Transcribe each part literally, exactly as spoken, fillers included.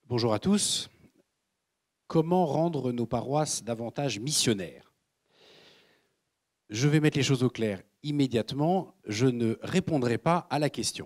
Bonjour à tous. Comment rendre nos paroisses davantage missionnaires? Je vais mettre les choses au clair immédiatement. Je ne répondrai pas à la question.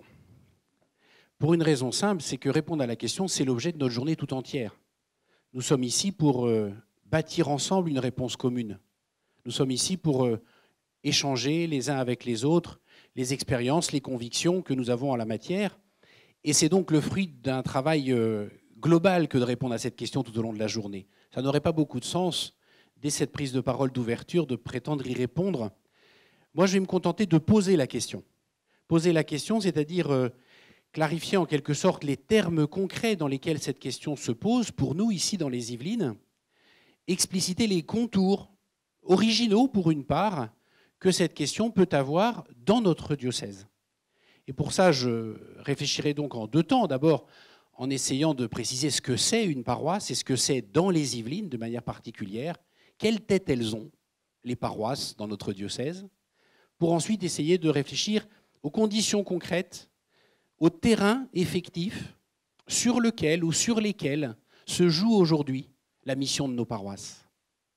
Pour une raison simple, c'est que répondre à la question, c'est l'objet de notre journée tout entière. Nous sommes ici pour euh, bâtir ensemble une réponse commune. Nous sommes ici pour euh, échanger les uns avec les autres les expériences, les convictions que nous avons en la matière. Et c'est donc le fruit d'un travail euh, global que de répondre à cette question tout au long de la journée. Ça n'aurait pas beaucoup de sens, dès cette prise de parole d'ouverture, de prétendre y répondre. Moi, je vais me contenter de poser la question. Poser la question, c'est-à-dire euh, clarifier en quelque sorte les termes concrets dans lesquels cette question se pose, pour nous, ici dans les Yvelines, expliciter les contours originaux, pour une part, que cette question peut avoir dans notre diocèse. Et pour ça, je réfléchirai donc en deux temps. D'abord, en essayant de préciser ce que c'est une paroisse et ce que c'est dans les Yvelines de manière particulière, quelle tête elles ont, les paroisses dans notre diocèse, pour ensuite essayer de réfléchir aux conditions concrètes, au terrain effectif sur lequel ou sur lesquels se joue aujourd'hui la mission de nos paroisses.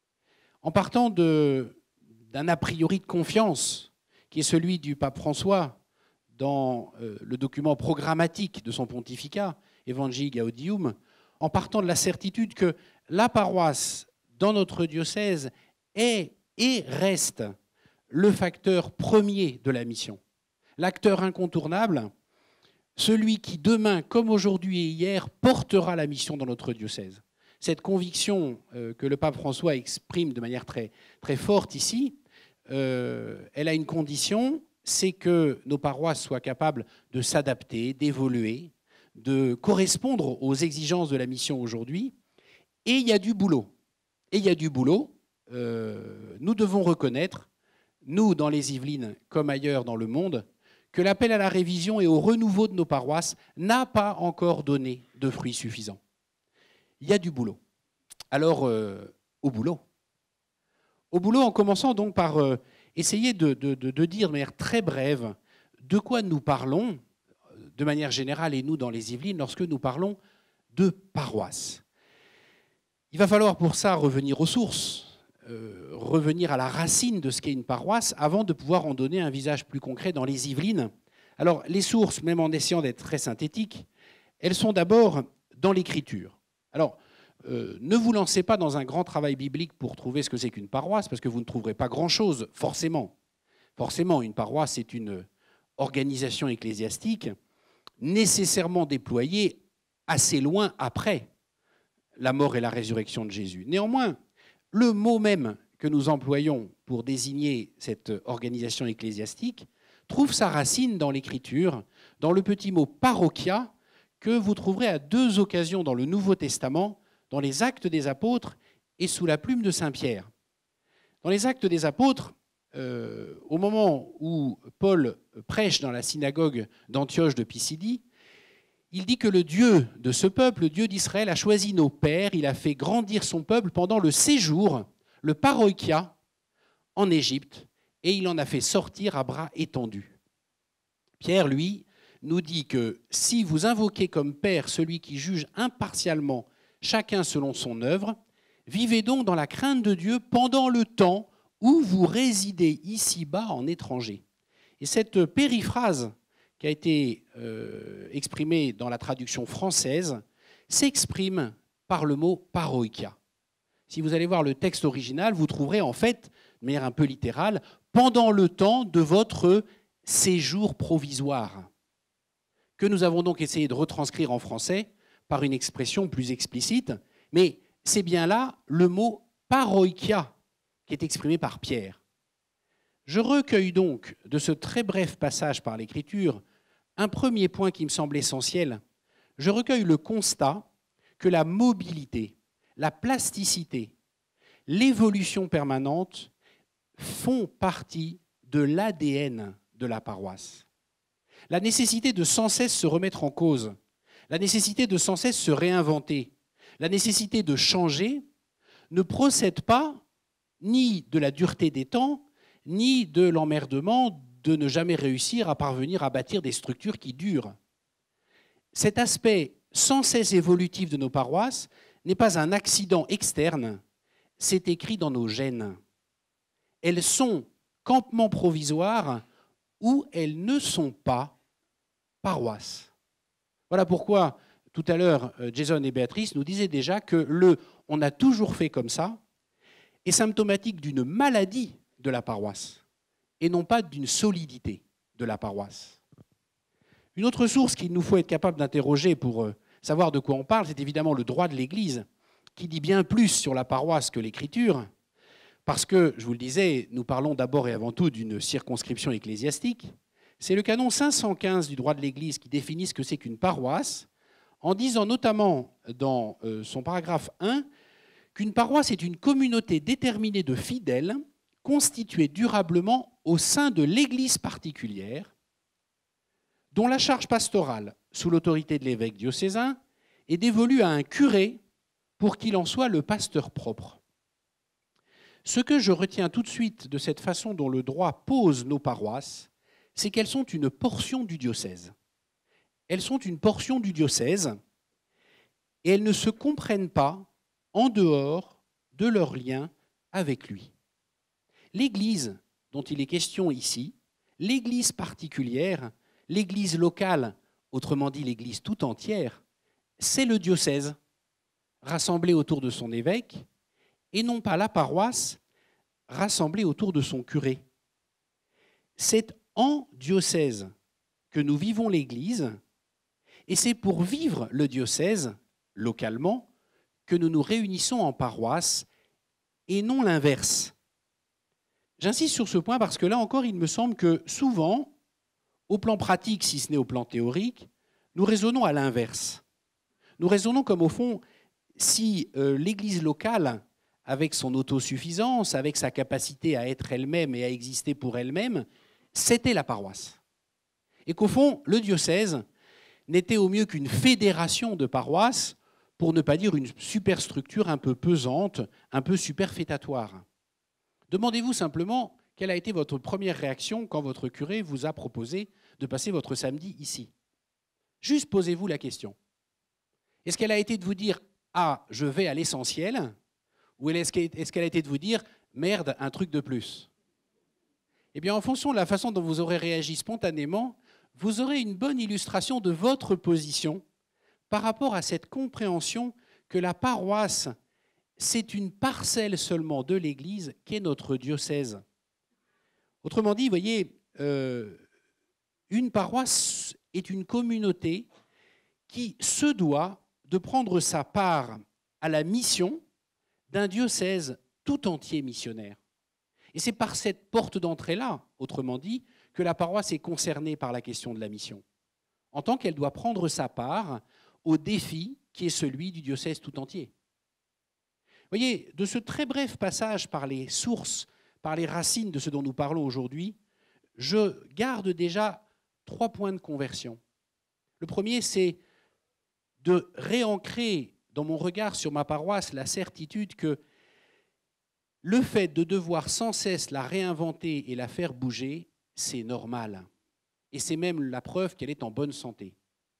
En partant de, d'un a priori de confiance, qui est celui du pape François dans euh, le document programmatique de son pontificat, Evangelii Gaudium, en partant de la certitude que la paroisse dans notre diocèse est et reste le facteur premier de la mission, l'acteur incontournable, celui qui demain, comme aujourd'hui et hier, portera la mission dans notre diocèse. Cette conviction euh, que le pape François exprime de manière très, très forte ici, euh, elle a une condition, c'est que nos paroisses soient capables de s'adapter, d'évoluer, de correspondre aux exigences de la mission aujourd'hui. Et il y a du boulot. Et il y a du boulot. Euh, nous devons reconnaître, nous, dans les Yvelines, comme ailleurs dans le monde, que l'appel à la révision et au renouveau de nos paroisses n'a pas encore donné de fruits suffisants. Il y a du boulot. Alors, euh, au boulot. Au boulot, en commençant donc par euh, essayer de, de, de, de dire de manière très brève de quoi nous parlons, de manière générale, et nous dans les Yvelines, lorsque nous parlons de paroisse. Il va falloir pour ça revenir aux sources, euh, revenir à la racine de ce qu'est une paroisse, avant de pouvoir en donner un visage plus concret dans les Yvelines. Alors, les sources, même en essayant d'être très synthétiques, elles sont d'abord dans l'Écriture. Alors, euh, ne vous lancez pas dans un grand travail biblique pour trouver ce que c'est qu'une paroisse, parce que vous ne trouverez pas grand-chose, forcément. Forcément, une paroisse, c'est une organisation ecclésiastique nécessairement déployée assez loin après la mort et la résurrection de Jésus. Néanmoins, le mot même que nous employons pour désigner cette organisation ecclésiastique trouve sa racine dans l'Écriture, dans le petit mot parochia, que vous trouverez à deux occasions dans le Nouveau Testament, dans les Actes des Apôtres et sous la plume de Saint Pierre. Dans les Actes des Apôtres, euh, au moment où Paul prêche dans la synagogue d'Antioche de Pisidie, il dit que le Dieu de ce peuple, le Dieu d'Israël, a choisi nos pères, il a fait grandir son peuple pendant le séjour, le parochia, en Égypte, et il en a fait sortir à bras étendus. Pierre, lui, nous dit que si vous invoquez comme Père celui qui juge impartialement chacun selon son œuvre, vivez donc dans la crainte de Dieu pendant le temps où vous résidez ici-bas en étranger. Et cette périphrase qui a été euh, exprimée dans la traduction française s'exprime par le mot parochia. Si vous allez voir le texte original, vous trouverez en fait, de manière un peu littérale, pendant le temps de votre séjour provisoire, que nous avons donc essayé de retranscrire en français par une expression plus explicite, mais c'est bien là le mot parochia qui est exprimé par Pierre. Je recueille donc de ce très bref passage par l'Écriture un premier point qui me semble essentiel. Je recueille le constat que la mobilité, la plasticité, l'évolution permanente font partie de l'A D N de la paroisse. La nécessité de sans cesse se remettre en cause, la nécessité de sans cesse se réinventer, la nécessité de changer ne procède pas ni de la dureté des temps, ni de l'emmerdement de ne jamais réussir à parvenir à bâtir des structures qui durent. Cet aspect sans cesse évolutif de nos paroisses n'est pas un accident externe, c'est écrit dans nos gènes. Elles sont campements provisoires ou elles ne sont pas paroisses. Voilà pourquoi, tout à l'heure, Jason et Béatrice nous disaient déjà que le « on a toujours fait comme ça » est symptomatique d'une maladie de la paroisse et non pas d'une solidité de la paroisse. Une autre source qu'il nous faut être capable d'interroger pour savoir de quoi on parle, c'est évidemment le droit de l'Église, qui dit bien plus sur la paroisse que l'Écriture, parce que, je vous le disais, nous parlons d'abord et avant tout d'une circonscription ecclésiastique. C'est le canon cinq cent quinze du droit de l'Église qui définit ce que c'est qu'une paroisse, en disant notamment dans son paragraphe un qu'une paroisse est une communauté déterminée de fidèles constituée durablement au sein de l'Église particulière, dont la charge pastorale, sous l'autorité de l'évêque diocésain, est dévolue à un curé pour qu'il en soit le pasteur propre. Ce que je retiens tout de suite de cette façon dont le droit pose nos paroisses, c'est qu'elles sont une portion du diocèse. Elles sont une portion du diocèse et elles ne se comprennent pas en dehors de leur lien avec lui. L'Église dont il est question ici, l'Église particulière, l'Église locale, autrement dit l'Église tout entière, c'est le diocèse, rassemblé autour de son évêque, et non pas la paroisse, rassemblée autour de son curé. C'est en diocèse que nous vivons l'Église, et c'est pour vivre le diocèse, localement, que nous nous réunissons en paroisse, et non l'inverse. J'insiste sur ce point parce que là encore, il me semble que souvent, au plan pratique, si ce n'est au plan théorique, nous raisonnons à l'inverse. Nous raisonnons comme au fond, si euh, l'Église locale, avec son autosuffisance, avec sa capacité à être elle-même et à exister pour elle-même, c'était la paroisse. Et qu'au fond, le diocèse n'était au mieux qu'une fédération de paroisses, pour ne pas dire une superstructure un peu pesante, un peu superfétatoire. Demandez-vous simplement quelle a été votre première réaction quand votre curé vous a proposé de passer votre samedi ici. Juste posez-vous la question. Est-ce qu'elle a été de vous dire « Ah, je vais à l'essentiel » ou est-ce qu'elle a été de vous dire « Merde, un truc de plus » ? Eh bien, en fonction de la façon dont vous aurez réagi spontanément, vous aurez une bonne illustration de votre position par rapport à cette compréhension que la paroisse, c'est une parcelle seulement de l'Église qu'est notre diocèse. Autrement dit, vous voyez, euh, une paroisse est une communauté qui se doit de prendre sa part à la mission d'un diocèse tout entier missionnaire. Et c'est par cette porte d'entrée-là, autrement dit, que la paroisse est concernée par la question de la mission, en tant qu'elle doit prendre sa part au défi qui est celui du diocèse tout entier. Vous voyez, de ce très bref passage par les sources, par les racines de ce dont nous parlons aujourd'hui, je garde déjà trois points de conversion. Le premier, c'est de réancrer dans mon regard sur ma paroisse la certitude que le fait de devoir sans cesse la réinventer et la faire bouger, c'est normal. Et c'est même la preuve qu'elle est en bonne santé.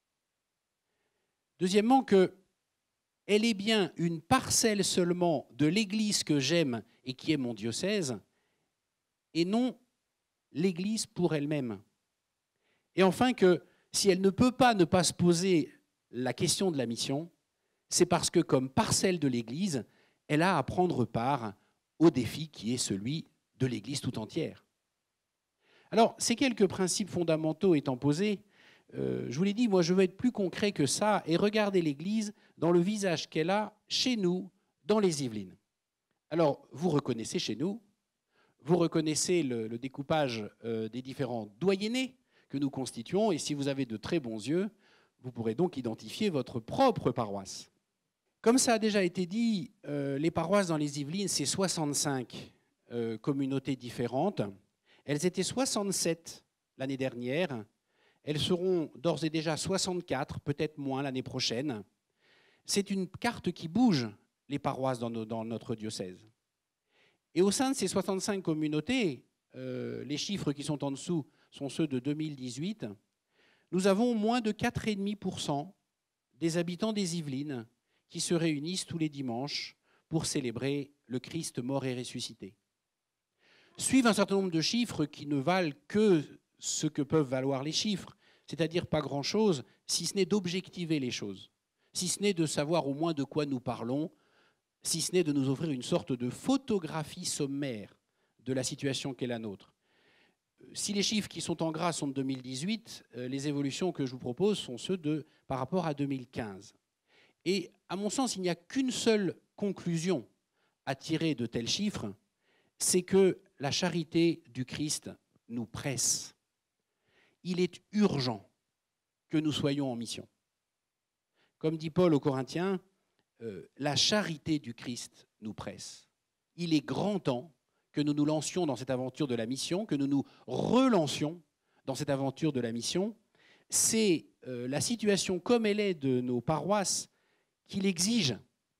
Deuxièmement, qu'elle est bien une parcelle seulement de l'Église que j'aime et qui est mon diocèse, et non l'Église pour elle-même. Et enfin, que si elle ne peut pas ne pas se poser la question de la mission, c'est parce que comme parcelle de l'Église, elle a à prendre part au défi qui est celui de l'Église tout entière. Alors, ces quelques principes fondamentaux étant posés, euh, je vous l'ai dit, moi je veux être plus concret que ça et regarder l'Église dans le visage qu'elle a chez nous, dans les Yvelines. Alors, vous reconnaissez chez nous, vous reconnaissez le, le découpage euh, des différents doyennés que nous constituons, et si vous avez de très bons yeux, vous pourrez donc identifier votre propre paroisse. Comme ça a déjà été dit, euh, les paroisses dans les Yvelines, c'est soixante-cinq euh, communautés différentes. Elles étaient soixante-sept l'année dernière. Elles seront d'ores et déjà soixante-quatre, peut-être moins l'année prochaine. C'est une carte qui bouge, les paroisses dans, nos, dans notre diocèse. Et au sein de ces soixante-cinq communautés, euh, les chiffres qui sont en dessous sont ceux de deux mille dix-huit, nous avons moins de quatre virgule cinq pour cent des habitants des Yvelines qui se réunissent tous les dimanches pour célébrer le Christ mort et ressuscité. Suivent un certain nombre de chiffres qui ne valent que ce que peuvent valoir les chiffres, c'est-à-dire pas grand-chose, si ce n'est d'objectiver les choses, si ce n'est de savoir au moins de quoi nous parlons, si ce n'est de nous offrir une sorte de photographie sommaire de la situation qu'est la nôtre. Si les chiffres qui sont en gras sont de deux mille dix-huit, les évolutions que je vous propose sont ceux de par rapport à deux mille quinze. Et à mon sens, il n'y a qu'une seule conclusion à tirer de tels chiffres, c'est que la charité du Christ nous presse. Il est urgent que nous soyons en mission. Comme dit Paul aux Corinthiens, euh, la charité du Christ nous presse. Il est grand temps que nous nous lancions dans cette aventure de la mission, que nous nous relancions dans cette aventure de la mission. C'est euh, la situation comme elle est de nos paroisses qui l'exige.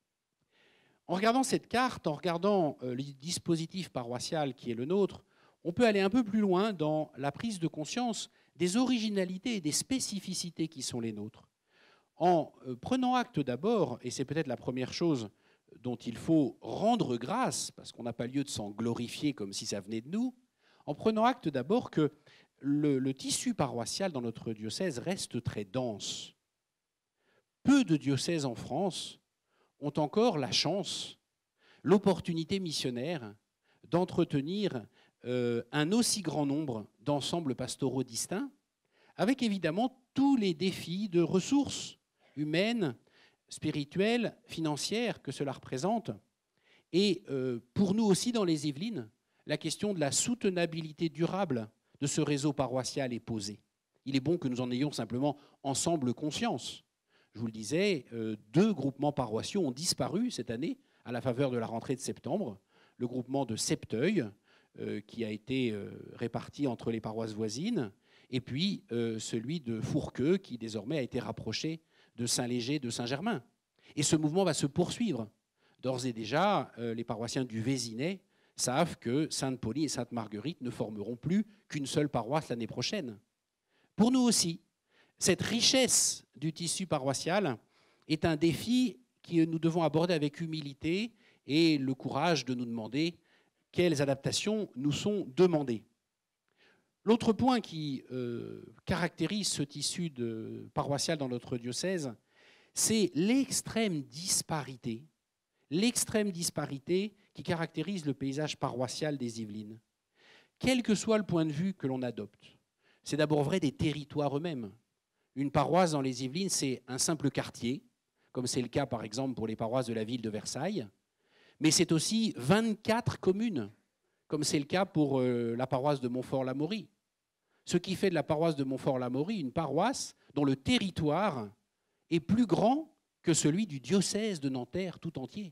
En regardant cette carte, en regardant euh, le dispositif paroissial qui est le nôtre, on peut aller un peu plus loin dans la prise de conscience des originalités et des spécificités qui sont les nôtres. En euh, prenant acte d'abord, et c'est peut-être la première chose dont il faut rendre grâce, parce qu'on n'a pas lieu de s'en glorifier comme si ça venait de nous, en prenant acte d'abord que le, le tissu paroissial dans notre diocèse reste très dense. Peu de diocèses en France ont encore la chance, l'opportunité missionnaire d'entretenir euh, un aussi grand nombre d'ensembles pastoraux distincts, avec évidemment tous les défis de ressources humaines, spirituelles, financières que cela représente. Et euh, pour nous aussi dans les Yvelines, la question de la soutenabilité durable de ce réseau paroissial est posée. Il est bon que nous en ayons simplement ensemble conscience. Je vous le disais, euh, deux groupements paroissiaux ont disparu cette année à la faveur de la rentrée de septembre. Le groupement de Septeuil, euh, qui a été euh, réparti entre les paroisses voisines, et puis euh, celui de Fourqueux, qui désormais a été rapproché de Saint-Léger, de Saint-Germain. Et ce mouvement va se poursuivre. D'ores et déjà, euh, les paroissiens du Vésinet savent que Sainte-Pauline et Sainte-Marguerite ne formeront plus qu'une seule paroisse l'année prochaine. Pour nous aussi, cette richesse du tissu paroissial est un défi que nous devons aborder avec humilité et le courage de nous demander quelles adaptations nous sont demandées. L'autre point qui euh, caractérise ce tissu de paroissial dans notre diocèse, c'est l'extrême disparité, l'extrême disparité qui caractérise le paysage paroissial des Yvelines. Quel que soit le point de vue que l'on adopte, c'est d'abord vrai des territoires eux-mêmes. Une paroisse dans les Yvelines, c'est un simple quartier, comme c'est le cas par exemple pour les paroisses de la ville de Versailles, mais c'est aussi vingt-quatre communes, comme c'est le cas pour euh, la paroisse de Montfort-l'Amaury. Ce qui fait de la paroisse de Montfort-l'Amaury une paroisse dont le territoire est plus grand que celui du diocèse de Nanterre tout entier.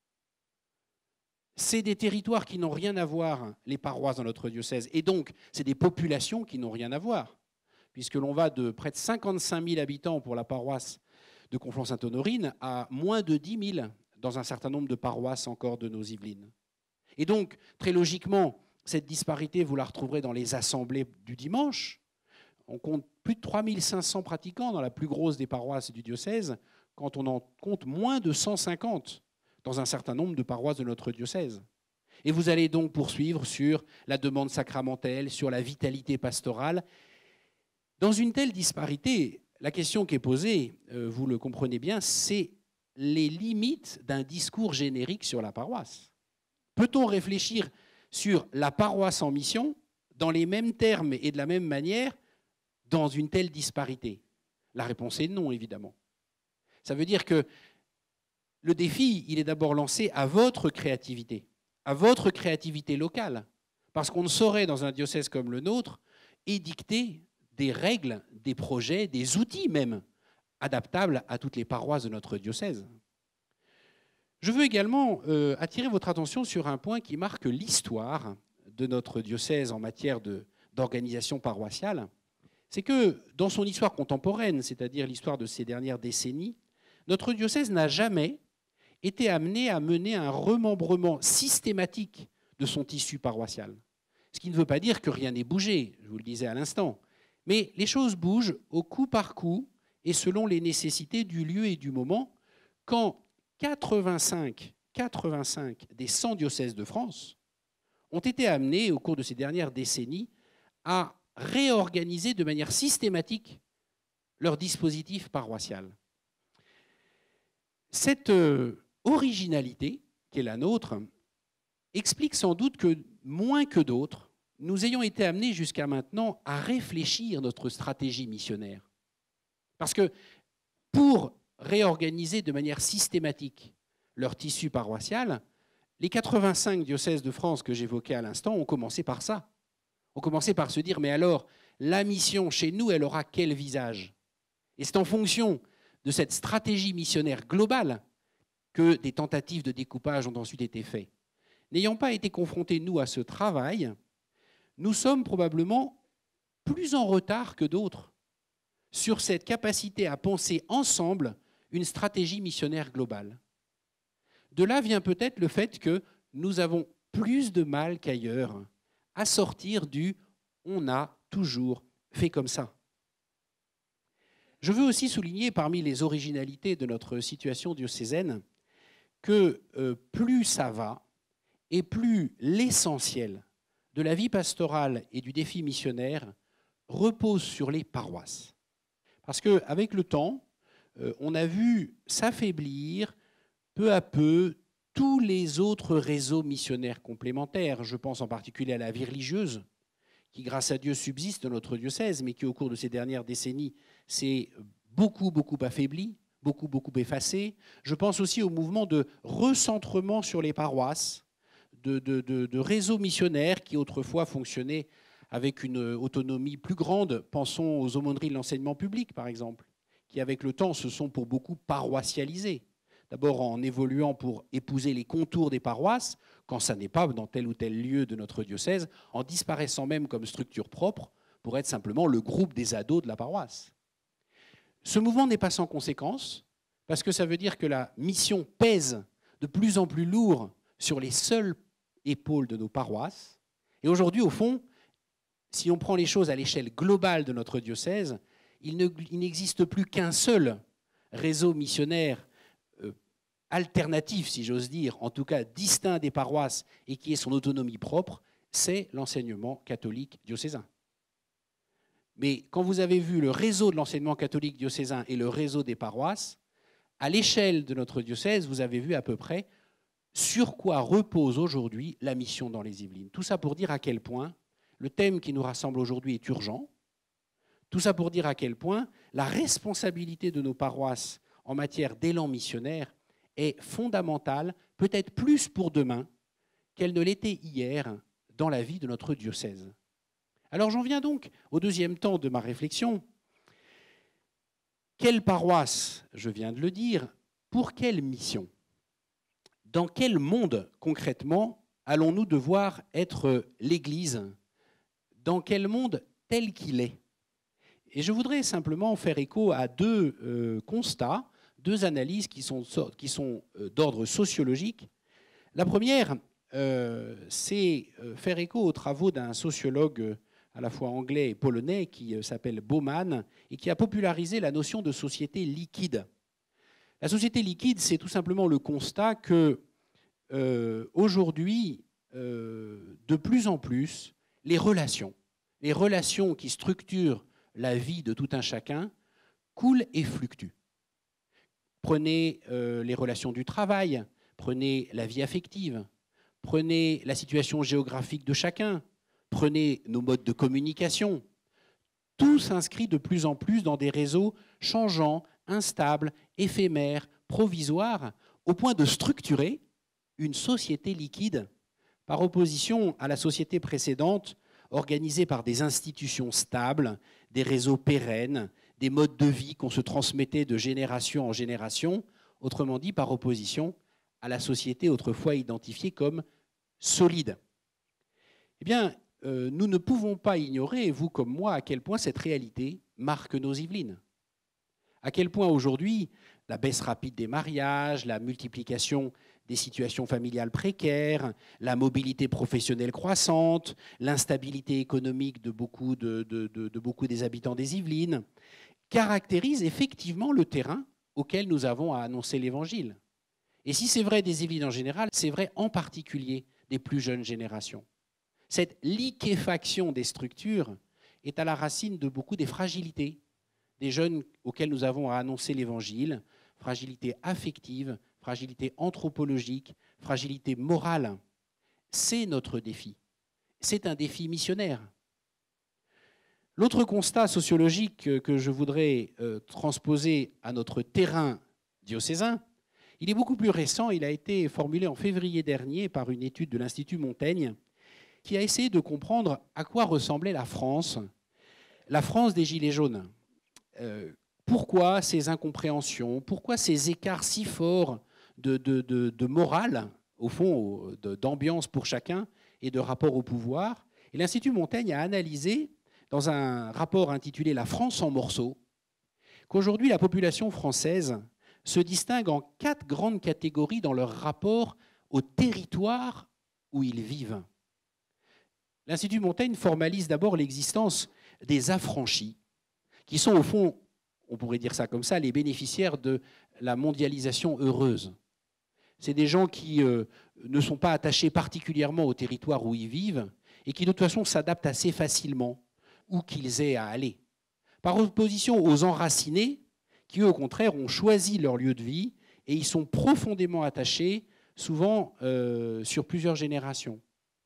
C'est des territoires qui n'ont rien à voir, les paroisses dans notre diocèse, et donc c'est des populations qui n'ont rien à voir, puisque l'on va de près de cinquante-cinq mille habitants pour la paroisse de Conflans-Sainte-Honorine à moins de dix mille dans un certain nombre de paroisses encore de nos Yvelines. Et donc, très logiquement, cette disparité, vous la retrouverez dans les assemblées du dimanche. On compte plus de trois mille cinq cents pratiquants dans la plus grosse des paroisses du diocèse, quand on en compte moins de cent cinquante dans un certain nombre de paroisses de notre diocèse. Et vous allez donc poursuivre sur la demande sacramentelle, sur la vitalité pastorale. Dans une telle disparité, la question qui est posée, euh, vous le comprenez bien, c'est les limites d'un discours générique sur la paroisse. Peut-on réfléchir sur la paroisse en mission dans les mêmes termes et de la même manière dans une telle disparité? La réponse est non, évidemment. Ça veut dire que le défi, il est d'abord lancé à votre créativité, à votre créativité locale, parce qu'on ne saurait, dans un diocèse comme le nôtre, édicter des règles, des projets, des outils même, adaptables à toutes les paroisses de notre diocèse. Je veux également euh, attirer votre attention sur un point qui marque l'histoire de notre diocèse en matière de, d'organisation paroissiale. C'est que dans son histoire contemporaine, c'est-à-dire l'histoire de ces dernières décennies, notre diocèse n'a jamais été amené à mener un remembrement systématique de son tissu paroissial. Ce qui ne veut pas dire que rien n'ait bougé, je vous le disais à l'instant. Mais les choses bougent au coup par coup et selon les nécessités du lieu et du moment, quand quatre-vingt-cinq, quatre-vingt-cinq des cent diocèses de France ont été amenés au cours de ces dernières décennies à réorganiser de manière systématique leur dispositif paroissial. Cette euh, originalité qui est la nôtre explique sans doute que, moins que d'autres, nous ayons été amenés jusqu'à maintenant à réfléchir notre stratégie missionnaire. Parce que pour réorganiser de manière systématique leur tissu paroissial, les quatre-vingt-cinq diocèses de France que j'évoquais à l'instant ont commencé par ça. Ont commencé par se dire, mais alors, la mission chez nous, elle aura quel visage? Et c'est en fonction de cette stratégie missionnaire globale que des tentatives de découpage ont ensuite été faites. N'ayant pas été confrontés, nous, à ce travail, nous sommes probablement plus en retard que d'autres sur cette capacité à penser ensemble une stratégie missionnaire globale. De là vient peut-être le fait que nous avons plus de mal qu'ailleurs à sortir du « on a toujours fait comme ça ». Je veux aussi souligner parmi les originalités de notre situation diocésaine que euh, plus ça va et plus l'essentiel de la vie pastorale et du défi missionnaire repose sur les paroisses. Parce qu'avec le temps, euh, on a vu s'affaiblir peu à peu tous les autres réseaux missionnaires complémentaires. Je pense en particulier à la vie religieuse, qui grâce à Dieu subsiste dans notre diocèse, mais qui au cours de ces dernières décennies s'est beaucoup, beaucoup affaibli, beaucoup, beaucoup effacé. Je pense aussi au mouvement de recentrement sur les paroisses, de, de, de, de réseaux missionnaires qui autrefois fonctionnaient avec une autonomie plus grande. Pensons aux aumôneries de l'enseignement public, par exemple, qui avec le temps se sont pour beaucoup paroissialisées. D'abord en évoluant pour épouser les contours des paroisses, quand ça n'est pas dans tel ou tel lieu de notre diocèse, en disparaissant même comme structure propre pour être simplement le groupe des ados de la paroisse. Ce mouvement n'est pas sans conséquence, parce que ça veut dire que la mission pèse de plus en plus lourd sur les seules épaules de nos paroisses. Et aujourd'hui, au fond, si on prend les choses à l'échelle globale de notre diocèse, il ne, il n'existe plus qu'un seul réseau missionnaire euh, alternatif, si j'ose dire, en tout cas distinct des paroisses et qui ait son autonomie propre, c'est l'enseignement catholique diocésain. Mais quand vous avez vu le réseau de l'enseignement catholique diocésain et le réseau des paroisses, à l'échelle de notre diocèse, vous avez vu à peu près sur quoi repose aujourd'hui la mission dans les Yvelines. Tout ça pour dire à quel point le thème qui nous rassemble aujourd'hui est urgent. Tout ça pour dire à quel point la responsabilité de nos paroisses en matière d'élan missionnaire est fondamentale, peut-être plus pour demain qu'elle ne l'était hier dans la vie de notre diocèse. Alors j'en viens donc au deuxième temps de ma réflexion. Quelle paroisse, je viens de le dire, pour quelle mission? Dans quel monde, concrètement, allons-nous devoir être l'Église? Dans quel monde tel qu'il est? Et je voudrais simplement faire écho à deux euh, constats, deux analyses qui sont, qui sont euh, d'ordre sociologique. La première, euh, c'est faire écho aux travaux d'un sociologue à la fois anglais et polonais, qui s'appelle Bauman, et qui a popularisé la notion de société liquide. La société liquide, c'est tout simplement le constat que euh, aujourd'hui, euh, de plus en plus, les relations, les relations qui structurent la vie de tout un chacun, coulent et fluctuent. Prenez euh, les relations du travail, prenez la vie affective, prenez la situation géographique de chacun, prenez nos modes de communication. Tout s'inscrit de plus en plus dans des réseaux changeants, instables, éphémères, provisoires, au point de structurer une société liquide, par opposition à la société précédente, organisée par des institutions stables, des réseaux pérennes, des modes de vie qu'on se transmettait de génération en génération, autrement dit par opposition à la société autrefois identifiée comme solide. Eh bien, euh, nous ne pouvons pas ignorer, vous comme moi, à quel point cette réalité marque nos Yvelines. À quel point aujourd'hui, la baisse rapide des mariages, la multiplication des situations familiales précaires, la mobilité professionnelle croissante, l'instabilité économique de beaucoup, de, de, de, de beaucoup des habitants des Yvelines, caractérise effectivement le terrain auquel nous avons à annoncer l'Évangile. Et si c'est vrai des Églises en général, c'est vrai en particulier des plus jeunes générations. Cette liquéfaction des structures est à la racine de beaucoup des fragilités des jeunes auxquels nous avons à annoncer l'Évangile, fragilité affective, fragilité anthropologique, fragilité morale. C'est notre défi. C'est un défi missionnaire. L'autre constat sociologique que je voudrais euh, transposer à notre terrain diocésain, il est beaucoup plus récent. Il a été formulé en février dernier par une étude de l'Institut Montaigne qui a essayé de comprendre à quoi ressemblait la France, la France des Gilets jaunes. Euh, pourquoi ces incompréhensions, pourquoi ces écarts si forts de, de, de, de morale, au fond, d'ambiance pour chacun et de rapport au pouvoir. Et l'Institut Montaigne a analysé, dans un rapport intitulé « La France en morceaux », qu'aujourd'hui la population française se distingue en quatre grandes catégories dans leur rapport au territoire où ils vivent. L'Institut Montaigne formalise d'abord l'existence des affranchis, qui sont au fond, on pourrait dire ça comme ça, les bénéficiaires de la mondialisation heureuse. C'est des gens qui euh, ne sont pas attachés particulièrement au territoire où ils vivent et qui de toute façon s'adaptent assez facilement où qu'ils aient à aller. Par opposition aux enracinés, qui eux au contraire ont choisi leur lieu de vie et ils sont profondément attachés, souvent euh, sur plusieurs générations.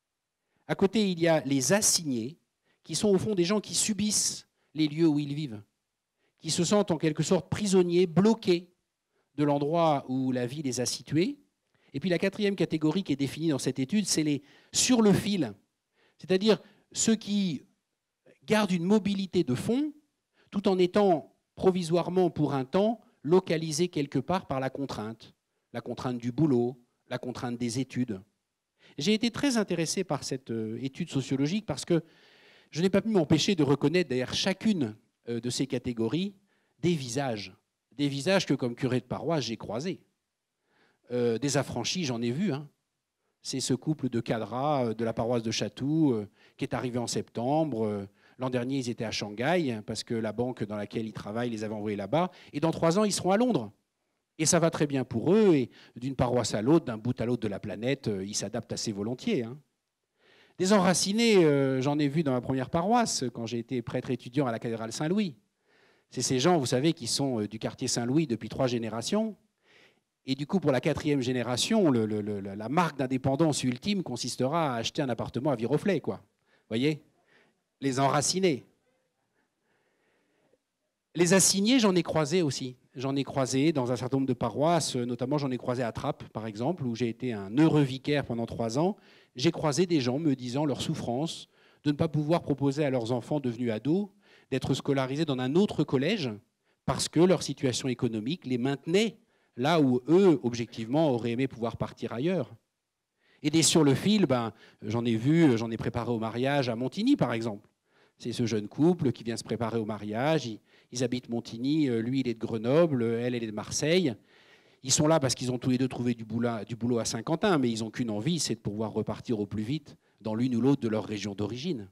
À côté, il y a les assignés, qui sont au fond des gens qui subissent les lieux où ils vivent, qui se sentent en quelque sorte prisonniers, bloqués de l'endroit où la vie les a situés. Et puis la quatrième catégorie qui est définie dans cette étude, c'est les sur le fil, c'est-à-dire ceux qui gardent une mobilité de fond tout en étant provisoirement pour un temps localisés quelque part par la contrainte, la contrainte du boulot, la contrainte des études. J'ai été très intéressé par cette étude sociologique parce que je n'ai pas pu m'empêcher de reconnaître derrière chacune de ces catégories des visages, des visages que comme curé de paroisse j'ai croisés. Euh, des affranchis, j'en ai vu. Hein. C'est ce couple de cadras de la paroisse de Chatou euh, qui est arrivé en septembre. Euh, L'an dernier, ils étaient à Shanghai parce que la banque dans laquelle ils travaillent les avait envoyés là-bas. Et dans trois ans, ils seront à Londres. Et ça va très bien pour eux. Et d'une paroisse à l'autre, d'un bout à l'autre de la planète, euh, ils s'adaptent assez volontiers. Hein. Des enracinés, euh, j'en ai vu dans ma première paroisse quand j'ai été prêtre étudiant à la cathédrale Saint-Louis. C'est ces gens, vous savez, qui sont du quartier Saint-Louis depuis trois générations. Et du coup, pour la quatrième génération, le, le, le, la marque d'indépendance ultime consistera à acheter un appartement à Viroflay, quoi. Vous voyez ? Les enracinés. Les assignés, j'en ai croisé aussi. J'en ai croisé dans un certain nombre de paroisses, notamment j'en ai croisé à Trappes, par exemple, où j'ai été un heureux vicaire pendant trois ans. J'ai croisé des gens me disant leur souffrance de ne pas pouvoir proposer à leurs enfants devenus ados d'être scolarisés dans un autre collège parce que leur situation économique les maintenait là où eux, objectivement, auraient aimé pouvoir partir ailleurs. Et des sur le fil, ben, j'en ai vu, j'en ai préparé au mariage à Montigny, par exemple. C'est ce jeune couple qui vient se préparer au mariage. Ils, ils habitent Montigny, lui, il est de Grenoble, elle, elle est de Marseille. Ils sont là parce qu'ils ont tous les deux trouvé du boulot, du boulot à Saint-Quentin, mais ils n'ont qu'une envie, c'est de pouvoir repartir au plus vite dans l'une ou l'autre de leur région d'origine.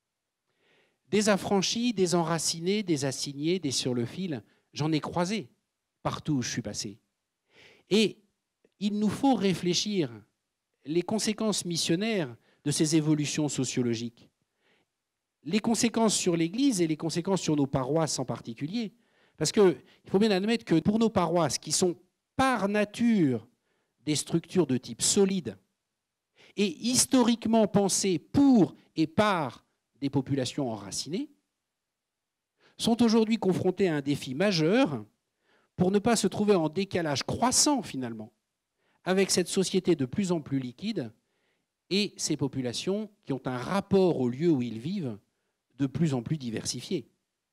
Des affranchis, des enracinés, des assignés, des sur le fil, j'en ai croisé partout où je suis passé. Et il nous faut réfléchir les conséquences missionnaires de ces évolutions sociologiques, les conséquences sur l'Église et les conséquences sur nos paroisses en particulier. Parce qu'il faut bien admettre que pour nos paroisses, qui sont par nature des structures de type solide et historiquement pensées pour et par des populations enracinées, sont aujourd'hui confrontées à un défi majeur pour ne pas se trouver en décalage croissant finalement avec cette société de plus en plus liquide et ces populations qui ont un rapport au lieu où ils vivent de plus en plus diversifié.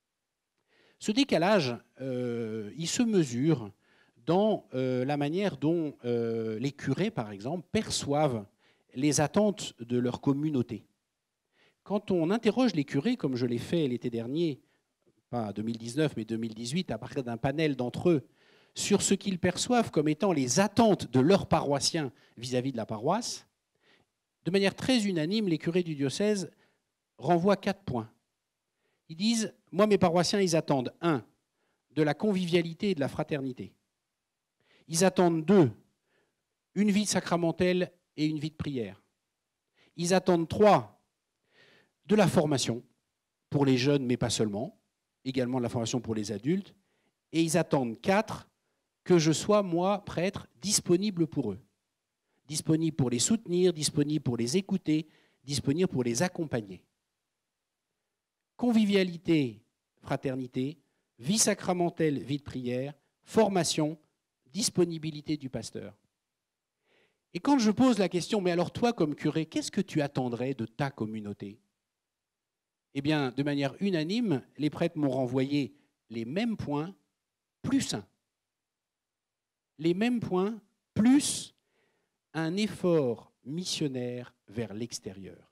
Ce décalage, euh, il se mesure dans euh, la manière dont euh, les curés, par exemple, perçoivent les attentes de leur communauté. Quand on interroge les curés, comme je l'ai fait l'été dernier, pas deux mille dix-neuf, mais deux mille dix-huit, à partir d'un panel d'entre eux, sur ce qu'ils perçoivent comme étant les attentes de leurs paroissiens vis-à-vis de la paroisse, de manière très unanime, les curés du diocèse renvoient quatre points. Ils disent, moi mes paroissiens, ils attendent, un, de la convivialité et de la fraternité. Ils attendent d'eux une vie sacramentelle et une vie de prière. Ils attendent trois, de la formation pour les jeunes, mais pas seulement, également de la formation pour les adultes. Et ils attendent quatre, que je sois, moi, prêtre, disponible pour eux. Disponible pour les soutenir, disponible pour les écouter, disponible pour les accompagner. Convivialité, fraternité, vie sacramentelle, vie de prière, formation, disponibilité du pasteur. Et quand je pose la question, mais alors toi comme curé, qu'est-ce que tu attendrais de ta communauté? Eh bien, de manière unanime, les prêtres m'ont renvoyé les mêmes points, plus un. Les mêmes points, plus un effort missionnaire vers l'extérieur.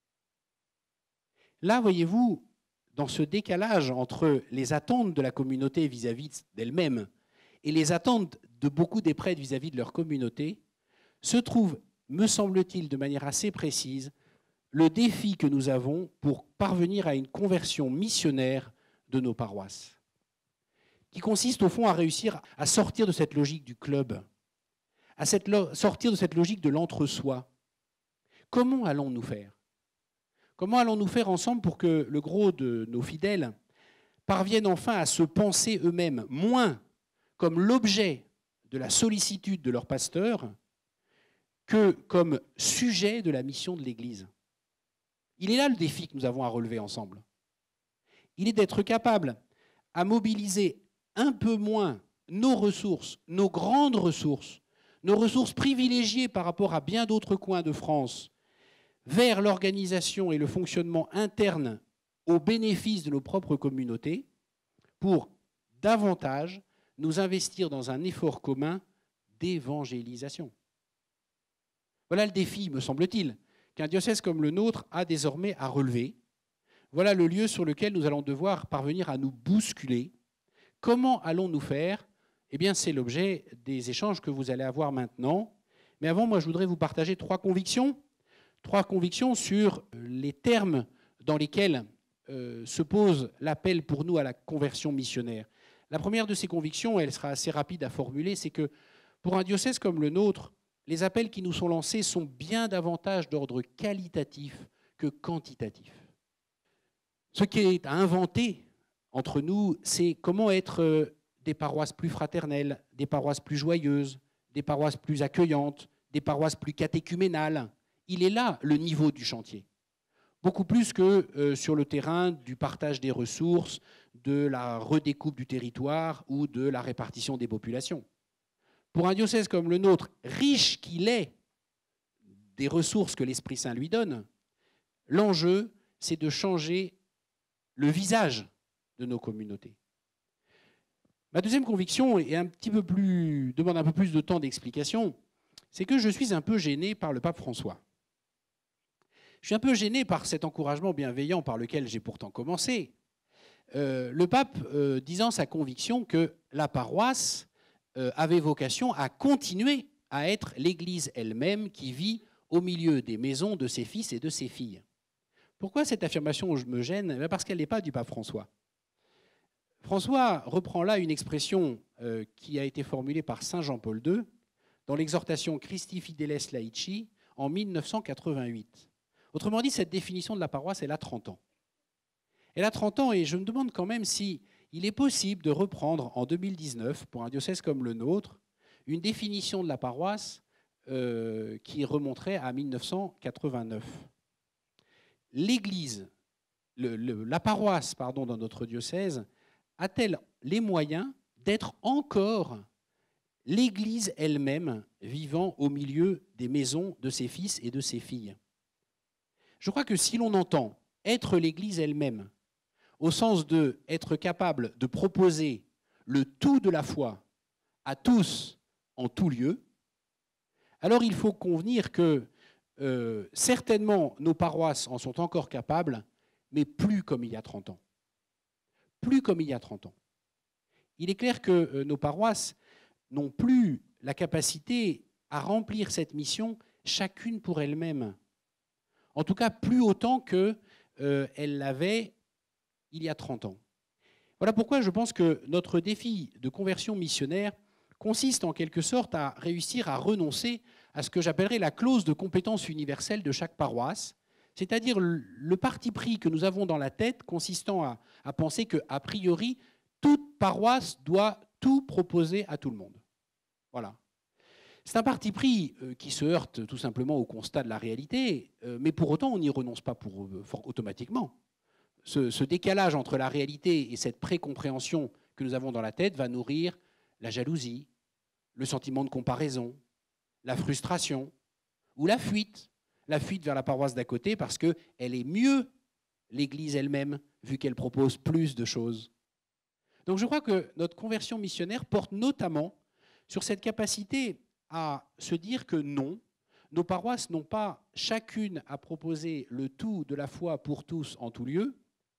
Là, voyez-vous, dans ce décalage entre les attentes de la communauté vis-à-vis d'elle-même et les attentes de beaucoup des prêtres vis-à-vis de leur communauté, se trouve, me semble-t-il, de manière assez précise, le défi que nous avons pour parvenir à une conversion missionnaire de nos paroisses, qui consiste au fond à réussir à sortir de cette logique du club, à cette lo- sortir de cette logique de l'entre-soi. Comment allons-nous faire? Comment allons-nous faire ensemble pour que le gros de nos fidèles parviennent enfin à se penser eux-mêmes moins comme l'objet de la sollicitude de leur pasteur que comme sujet de la mission de l'Église? Il est là le défi que nous avons à relever ensemble. Il est d'être capable à mobiliser un peu moins nos ressources, nos grandes ressources, nos ressources privilégiées par rapport à bien d'autres coins de France, vers l'organisation et le fonctionnement interne au bénéfice de nos propres communautés, pour davantage nous investir dans un effort commun d'évangélisation. Voilà le défi, me semble-t-il, qu'un diocèse comme le nôtre a désormais à relever. Voilà le lieu sur lequel nous allons devoir parvenir à nous bousculer. Comment allons-nous faire? Eh bien, c'est l'objet des échanges que vous allez avoir maintenant. Mais avant, moi, je voudrais vous partager trois convictions. Trois convictions sur les termes dans lesquels euh, se pose l'appel pour nous à la conversion missionnaire. La première de ces convictions, elle sera assez rapide à formuler, c'est que pour un diocèse comme le nôtre, les appels qui nous sont lancés sont bien davantage d'ordre qualitatif que quantitatif. Ce qui est à inventer entre nous, c'est comment être des paroisses plus fraternelles, des paroisses plus joyeuses, des paroisses plus accueillantes, des paroisses plus catéchuménales. Il est là le niveau du chantier. Beaucoup plus que euh, sur le terrain du partage des ressources, de la redécoupe du territoire ou de la répartition des populations. Pour un diocèse comme le nôtre, riche qu'il est des ressources que l'Esprit Saint lui donne, l'enjeu, c'est de changer le visage de nos communautés. Ma deuxième conviction est un petit peu plus, demande un peu plus de temps d'explication, c'est que je suis un peu gêné par le pape François. Je suis un peu gêné par cet encouragement bienveillant par lequel j'ai pourtant commencé. Euh, le pape euh, disant sa conviction que la paroisse euh, avait vocation à continuer à être l'Église elle-même qui vit au milieu des maisons de ses fils et de ses filles. Pourquoi cette affirmation me gêne? Parce qu'elle n'est pas du pape François. François reprend là une expression euh, qui a été formulée par saint Jean-Paul deux dans l'exhortation Christi Fideles Laici en mille neuf cent quatre-vingt-huit. Autrement dit, cette définition de la paroisse, elle a trente ans. Elle a trente ans et je me demande quand même si il est possible de reprendre en deux mille dix-neuf, pour un diocèse comme le nôtre, une définition de la paroisse euh, qui remonterait à mille neuf cent quatre-vingt-neuf. L'Église, le, le, la paroisse pardon, dans notre diocèse, a-t-elle les moyens d'être encore l'Église elle-même vivant au milieu des maisons de ses fils et de ses filles? Je crois que si l'on entend être l'Église elle-même, au sens de être capable de proposer le tout de la foi à tous en tout lieu, alors il faut convenir que euh, certainement nos paroisses en sont encore capables, mais plus comme il y a trente ans. Plus comme il y a trente ans. Il est clair que euh, nos paroisses n'ont plus la capacité à remplir cette mission chacune pour elle-même. En tout cas, plus autant qu'elle euh, l'avait il y a trente ans. Voilà pourquoi je pense que notre défi de conversion missionnaire consiste en quelque sorte à réussir à renoncer à ce que j'appellerais la clause de compétence universelle de chaque paroisse, c'est-à-dire le parti pris que nous avons dans la tête consistant à, à penser qu'a priori, toute paroisse doit tout proposer à tout le monde. Voilà. C'est un parti pris qui se heurte tout simplement au constat de la réalité, mais pour autant, on n'y renonce pas pour, for, automatiquement. Ce, ce décalage entre la réalité et cette précompréhension que nous avons dans la tête va nourrir la jalousie, le sentiment de comparaison, la frustration ou la fuite. La fuite vers la paroisse d'à côté parce qu'elle est mieux, l'Église elle-même, vu qu'elle propose plus de choses. Donc je crois que notre conversion missionnaire porte notamment sur cette capacité à se dire que non, nos paroisses n'ont pas chacune à proposer le tout de la foi pour tous en tout lieu,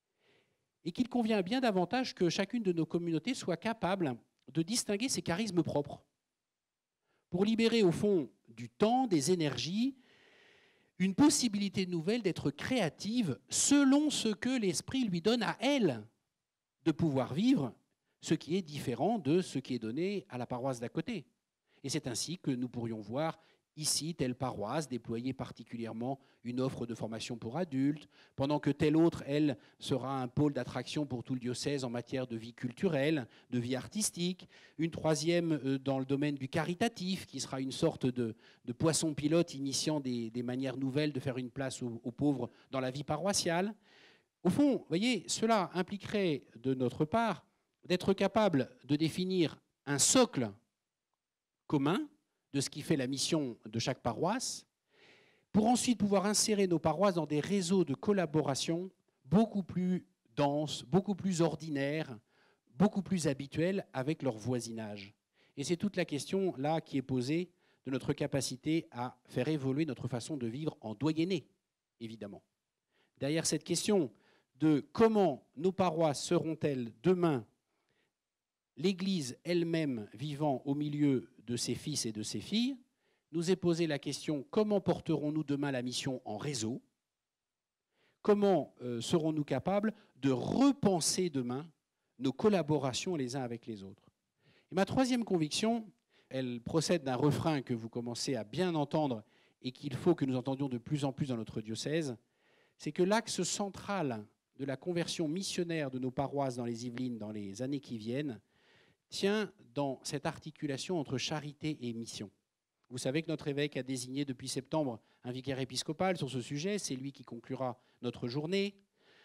et qu'il convient bien davantage que chacune de nos communautés soit capable de distinguer ses charismes propres, pour libérer au fond du temps, des énergies, une possibilité nouvelle d'être créative selon ce que l'Esprit lui donne à elle de pouvoir vivre, ce qui est différent de ce qui est donné à la paroisse d'à côté. Et c'est ainsi que nous pourrions voir ici telle paroisse déployer particulièrement une offre de formation pour adultes, pendant que telle autre, elle, sera un pôle d'attraction pour tout le diocèse en matière de vie culturelle, de vie artistique, une troisième dans le domaine du caritatif, qui sera une sorte de, de poisson pilote initiant des, des manières nouvelles de faire une place aux, aux pauvres dans la vie paroissiale. Au fond, vous voyez, cela impliquerait de notre part d'être capable de définir un socle commun de ce qui fait la mission de chaque paroisse, pour ensuite pouvoir insérer nos paroisses dans des réseaux de collaboration beaucoup plus denses, beaucoup plus ordinaires, beaucoup plus habituels avec leur voisinage. Et c'est toute la question là qui est posée de notre capacité à faire évoluer notre façon de vivre en doyenné, évidemment. Derrière cette question de comment nos paroisses seront-elles demain l'Église elle-même vivant au milieu de ses fils et de ses filles, nous est posée la question comment porterons-nous demain la mission en réseau? Comment euh, serons-nous capables de repenser demain nos collaborations les uns avec les autres? Et ma troisième conviction, elle procède d'un refrain que vous commencez à bien entendre et qu'il faut que nous entendions de plus en plus dans notre diocèse, c'est que l'axe central de la conversion missionnaire de nos paroisses dans les Yvelines dans les années qui viennent tient dans cette articulation entre charité et mission. Vous savez que notre évêque a désigné depuis septembre un vicaire épiscopal sur ce sujet, c'est lui qui conclura notre journée.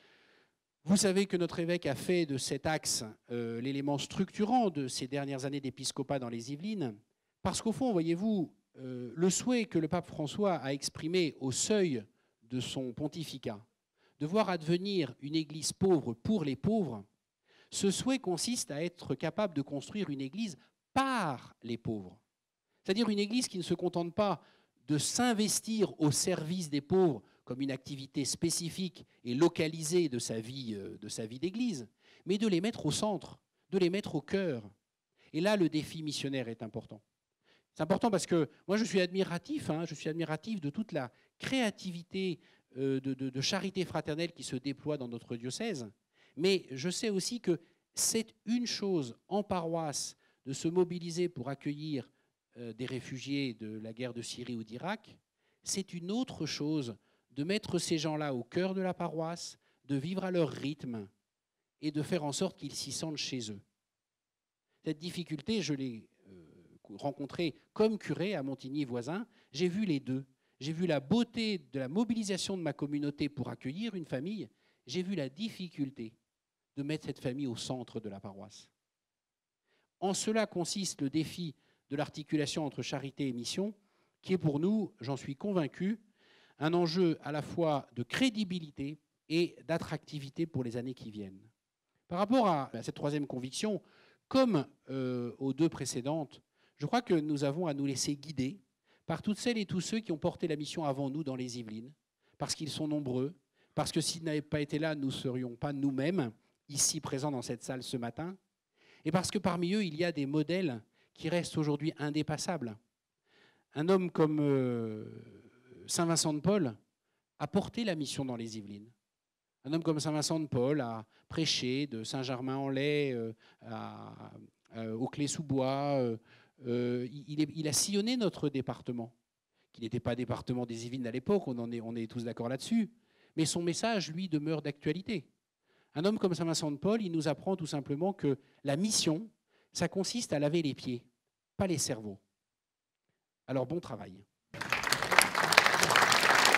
Vous savez que notre évêque a fait de cet axe euh, l'élément structurant de ces dernières années d'épiscopat dans les Yvelines, parce qu'au fond, voyez-vous, euh, le souhait que le pape François a exprimé au seuil de son pontificat, de voir advenir une église pauvre pour les pauvres, ce souhait consiste à être capable de construire une église par les pauvres. C'est-à-dire une église qui ne se contente pas de s'investir au service des pauvres comme une activité spécifique et localisée de sa vie, de sa vie d'église, mais de les mettre au centre, de les mettre au cœur. Et là, le défi missionnaire est important. C'est important parce que moi, je suis admiratif, hein, je suis admiratif de toute la créativité euh, de, de, de charité fraternelle qui se déploie dans notre diocèse. Mais je sais aussi que c'est une chose en paroisse de se mobiliser pour accueillir des réfugiés de la guerre de Syrie ou d'Irak. C'est une autre chose de mettre ces gens-là au cœur de la paroisse, de vivre à leur rythme et de faire en sorte qu'ils s'y sentent chez eux. Cette difficulté, je l'ai rencontrée comme curé à Montigny voisin. J'ai vu les deux. J'ai vu la beauté de la mobilisation de ma communauté pour accueillir une famille. J'ai vu la difficulté de mettre cette famille au centre de la paroisse. En cela consiste le défi de l'articulation entre charité et mission, qui est pour nous, j'en suis convaincu, un enjeu à la fois de crédibilité et d'attractivité pour les années qui viennent. Par rapport à cette troisième conviction, comme euh, aux deux précédentes, je crois que nous avons à nous laisser guider par toutes celles et tous ceux qui ont porté la mission avant nous dans les Yvelines, parce qu'ils sont nombreux, parce que s'ils n'avaient pas été là, nous ne serions pas nous-mêmes ici présents dans cette salle ce matin, et parce que parmi eux, il y a des modèles qui restent aujourd'hui indépassables. Un homme comme euh, Saint Vincent de Paul a porté la mission dans les Yvelines. Un homme comme saint Vincent de Paul a prêché de Saint-Germain-en-Laye euh, à, à, aux Clés-sous-Bois. Euh, euh, il, est, il a sillonné notre département, qui n'était pas département des Yvelines à l'époque, on, en est, on est tous d'accord là-dessus. Mais son message, lui, demeure d'actualité. Un homme comme saint Vincent de Paul, il nous apprend tout simplement que la mission, ça consiste à laver les pieds, pas les cerveaux. Alors bon travail.